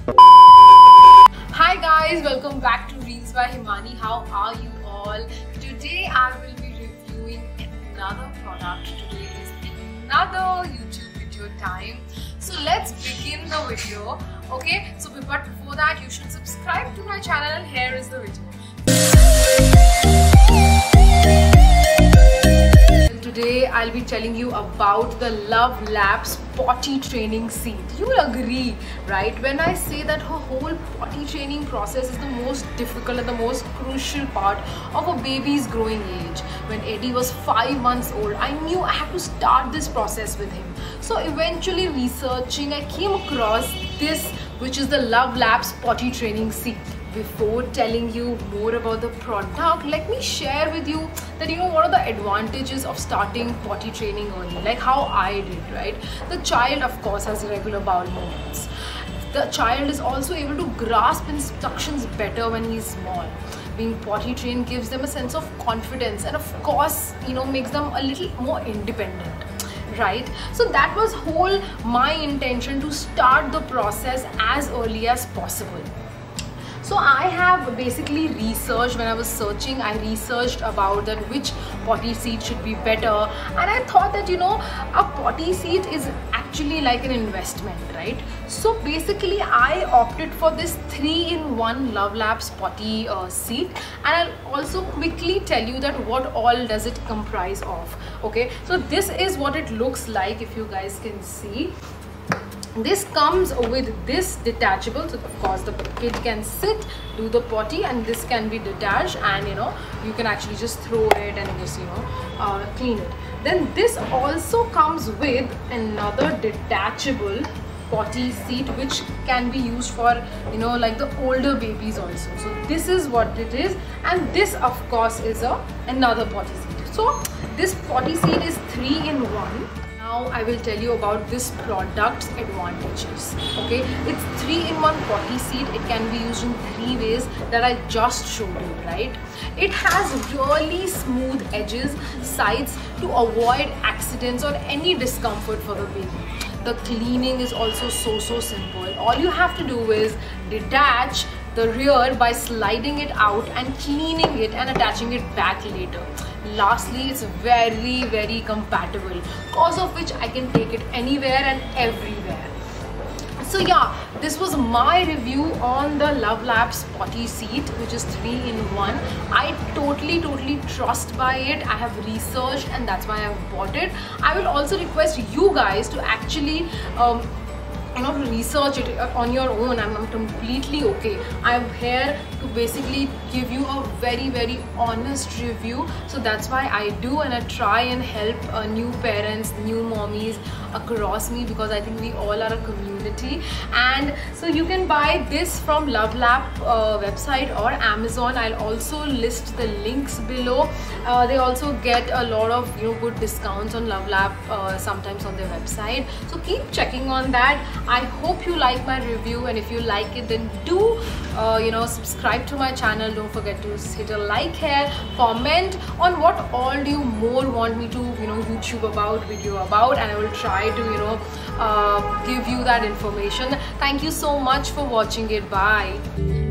Hi guys, welcome back to Reels by Himani. How are you all? Today I will be reviewing another product. Today is another YouTube video time. So let's begin the video. Okay, so but before that you should subscribe to my channel and here is the video. Today I'll be telling you about the Love Labs potty training seat. You will agree, right, when I say that her whole potty training process is the most difficult and the most crucial part of a baby's growing age. When Eddie was 5 months old, I knew I had to start this process with him. So eventually researching, I came across this, which is the Love Labs potty training seat. Before telling you more about the product, let me share with you that what are the advantages of starting potty training early, like how I did, right? The child of course has regular bowel movements. The child is also able to grasp instructions better when he's small. Being potty trained gives them a sense of confidence and of course makes them a little more independent, right? So that was my intention to start the process as early as possible. So I have basically researched, when I was searching, I researched about that which potty seat should be better, and I thought that a potty seat is actually like an investment, right? So basically I opted for this 3-in-1 Love Labs potty seat, and I'll also quickly tell you that what all does it comprise of. Okay, so this is what it looks like, if you guys can see. This comes with this detachable, so of course the kid can sit, do the potty, and this can be detached, and you can actually just throw it and just clean it. Then this also comes with another detachable potty seat which can be used for like the older babies also. So this is what it is, and this of course is another potty seat. So this potty seat is 3-in-1. Now I will tell you about this product's advantages. Okay, it's 3-in-1 potty seat. It can be used in 3 ways that I just showed you, right? It has really smooth edges, sides to avoid accidents or any discomfort for the baby. The cleaning is also so simple. All you have to do is detach the rear by sliding it out and cleaning it and attaching it back later. Lastly, it's very compatible, cause of which I can take it anywhere and everywhere. So yeah, this was my review on the Love Labs potty seat, which is 3-in-1. I totally trust by it. I have researched and that's why I have bought it. I will also request you guys to actually to research it on your own. I'm completely okay. I'm here to basically give you a very honest review. So that's why I do, and I try and help new parents, new mommies across me, because I think we all are a community. And so you can buy this from Love Lab website or Amazon. I'll also list the links below. They also get a lot of good discounts on Love Lab sometimes on their website, so keep checking on that. I hope you like my review, and if you like it, then do subscribe to my channel. Don't forget to hit a like here, comment on what all do you more want me to YouTube about, video about, and I will try to give you that information. Thank you so much for watching it. Bye.